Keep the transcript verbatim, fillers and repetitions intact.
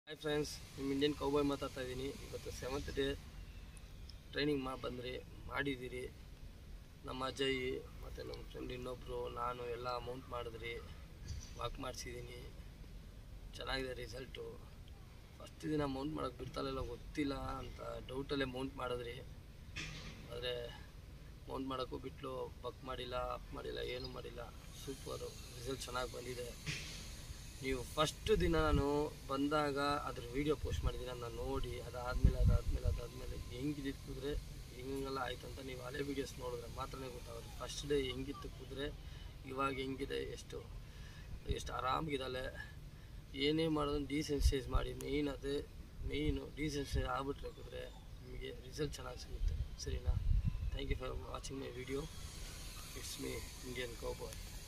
Hi friends, ನಿಮ್ಮ Indian cowboy ಮಾತಾಡ್ತಾ ಇದ್ದೀನಿ. ಇವತ್ತು ಸೆವೆಂತ್ ಡೇ ಟ್ರೈನಿಂಗ್ ಮಾ ಬಂದ್ರಿ ಮಾಡಿದ್ದೀರಿ. ನಮ್ಮ ಅಜಯ್ ಮತ್ತು ನಮ್ಮ ಫ್ರೆಂಡ್ ಇನ್ನೊಬ್ಬರು ನಾನು ಎಲ್ಲ ಮೌಂಟ್ ಮಾಡಿದ್ರಿ, ವಾಕ್ ಮಾಡಿಸಿದ್ದೀನಿ. ಚೆನ್ನಾಗಿದೆ ರಿಸಲ್ಟು. ಫಸ್ಟ್ ದಿನ ಮೌಂಟ್ ಮಾಡೋಕ್ಕೆ ಬಿಡ್ತಾಯಿಲ್ಲ, ಗೊತ್ತಿಲ್ಲ ಅಂತ ಡೌಟಲ್ಲೇ ಮೌಂಟ್ ಮಾಡಿದ್ರಿ. ಆದರೆ ಮೌಂಟ್ ಮಾಡೋಕ್ಕೂ ಬಿಟ್ಟಲು, ಬಕ್ ಮಾಡಿಲ್ಲ, ಅಪ್ ಮಾಡಿಲ್ಲ, ಏನೂ ಮಾಡಿಲ್ಲ. ಸೂಪರು, ರಿಸಲ್ಟ್ ಚೆನ್ನಾಗಿ ಬಂದಿದೆ. ನೀವು ಫಸ್ಟ್ ದಿನ ನಾನು ಬಂದಾಗ ಅದ್ರ ವೀಡಿಯೋ ಪೋಸ್ಟ್ ಮಾಡಿದ್ದೀನಿ, ನಾನು ನೋಡಿ ಅದಾದಮೇಲೆ ಅದಾದಮೇಲೆ ಅದಾದಮೇಲೆ ಹೆಂಗಿದ್ದು ಕುದುರೆ ಹೆಂಗೆಲ್ಲ ಆಯ್ತು ಅಂತ ನೀವು ಹಳೆ ವೀಡಿಯೋಸ್ ನೋಡಿದ್ರೆ ಮಾತ್ರನೇ ಗೊತ್ತಾಗುತ್ತೆ. ಫಸ್ಟ್ ಡೇ ಹೆಂಗಿತ್ತು ಕುದುರೆ, ಇವಾಗ ಹೆಂಗಿದೆ, ಎಷ್ಟು ಎಷ್ಟು ಆರಾಮಾಗಿದ್ದಾಳೆ. ಏನೇ ಮಾಡೋದನ್ನು ಡಿಸೆನ್ಸೈಸ್ ಮಾಡಿ, ಮೇಯ್ನ್ ಅದೇ ಮೇಯ್ನು ಡಿಸೆನ್ಸೈಸ್ ಆಗ್ಬಿಟ್ರೆ ಕುದುರೆ ನಿಮಗೆ ರಿಸಲ್ಟ್ ಚೆನ್ನಾಗಿ ಸಿಗುತ್ತೆ. ಸರಿನಾ? Thank you for watching my video. It's me Indian cowboy.